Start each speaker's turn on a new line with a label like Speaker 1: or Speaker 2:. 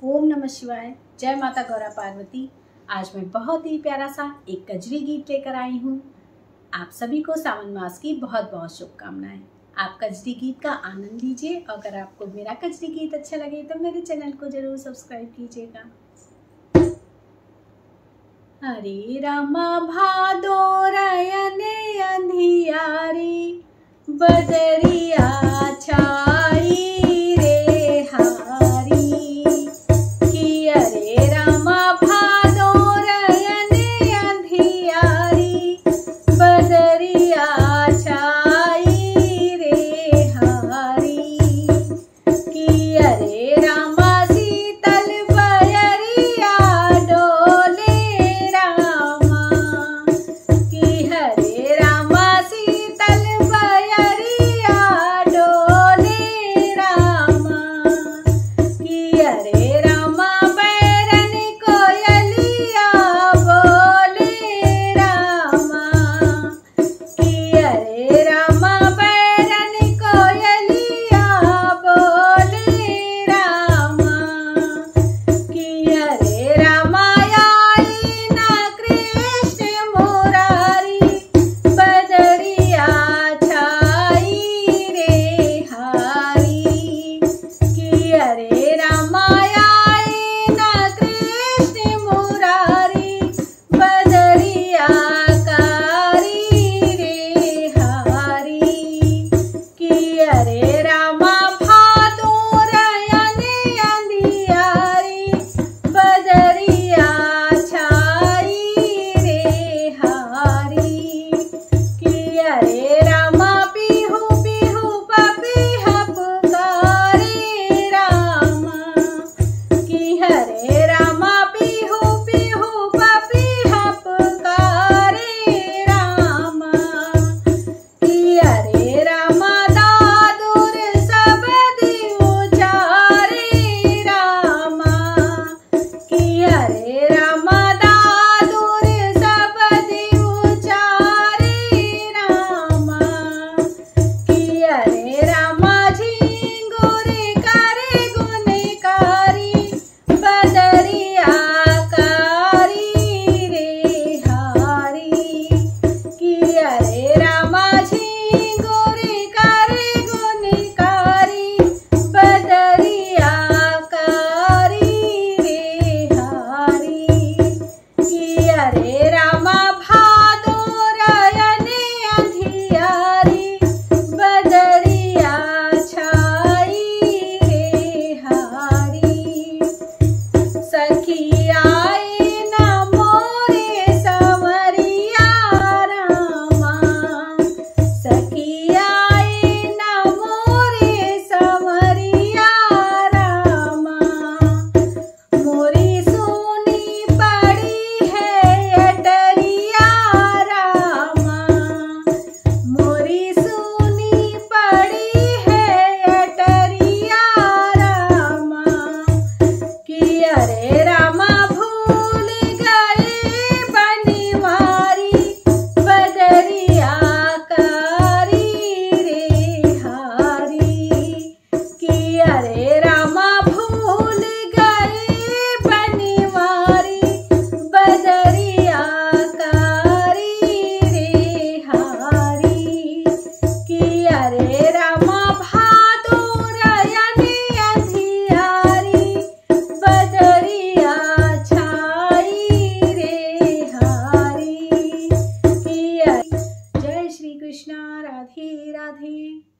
Speaker 1: ओम नमः शिवाय। जय माता गौरा पार्वती। आज मैं बहुत ही प्यारा सा एक कजरी गीत लेकर आई हूँ। आप सभी को सावन मास की बहुत बहुत शुभकामनाएं। आप कजरी गीत का आनंद लीजिए। अगर आपको मेरा कजरी गीत अच्छा लगे तो मेरे चैनल को जरूर सब्सक्राइब कीजिएगा। हरे रामा भादोरयने अंधियारी बदरिया छाई रे हारी कि अरे रामा भादोरयने अंधियारी बदरिया छाई रे हारी कि अरे रामा शीतल बयरिया डोले रामा कि हरे रामा शीतल बयरिया डोले रामा कि अरे रामा बैरन कोयलिया बोले रामा कि अरे रामा बैरन कोयलिया बोले रामा कि अरे रामा आई ना कृष्ण मुरारी बदरिया छाई रे हारी कि अरे रामा आई ना कृष्ण मुरारी बदरिया कारी रे हारी कि अरे रामा भादोरयने अंधियारी बदरिया छाई रे हारी कि अरे रामा पीहू पीहू पपीहा पुकारे रामा कि हरे रामा पीहू पीहू पपीहा पुकारे रामा कि अरे रामा दादुर सबदी उचारे रामा कि अरे रामा दादुर सबदी उचारे रामा कि अरे रामा झिंगुर करे गुनकारी बदरिया कारी रे हारी कि अरे रामा झिंगुर करे गुनकारी बदरिया कारी रे हारी कि अरे रामा भादोरयने अंधियारी बदरिया छाई रे हारी सखी आई ना मोरे संवरिया रामा सखी आई ना मोरे संवरिया रामा मोरी सोनी पड़ी है अटरिया रामा मोरी सोनी पड़ी है अटरिया रामा कि अरे रामा भूल गए बनिवारी बदरिया कारी रे हारी कि अरे रामा भूल गए बनिवारी बदरिया कारी रे हारी कि अरे रामा भादोरयने अंधियारी बदरिया छाई रे हारी कि जय श्री कृष्णा। राधे राधे।